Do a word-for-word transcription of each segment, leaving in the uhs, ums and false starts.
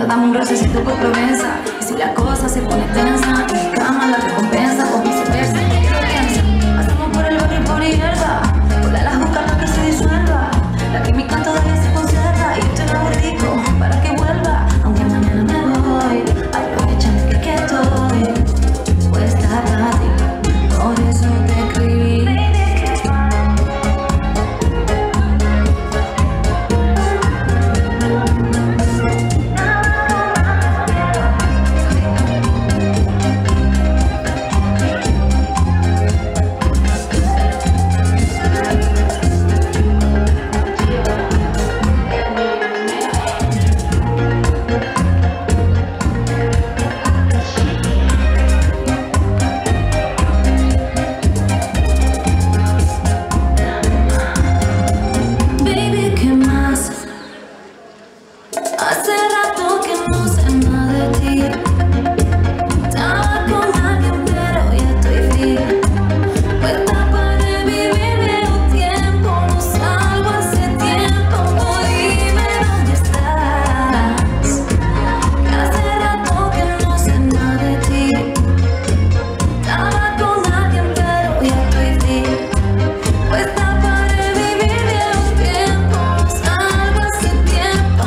Pero dame un rocecito por Provenza. Y si la cosa se pone tensa, en mi cama la recompensa o viceversa. ¿Qué lo piensa? Pasamos por el barrio por hierba. Hola la juca para que se disuelva. La química todavía se conserva. Y yo te lo hago rico para que vuelva. Aunque mañana me voy, aprovechame que aquí estoy puesta para ti. Por eso te escribí. Hace rato que no sé nada de ti. Estaba con alguien pero ya estoy free. Puesta para vivir un tiempo. No salgo hace tiempo. Oh, dime dónde estás. Hace rato que no sé nada de ti. Estaba con alguien pero ya estoy free. Puesta para vivir un tiempo. No salgo hace tiempo.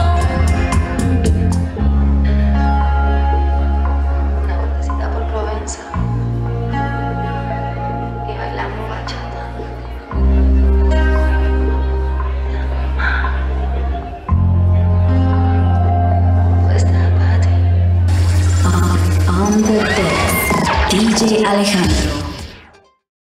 Y bailamos bachata. Puesta para ti. On the desk, D J Alejandro.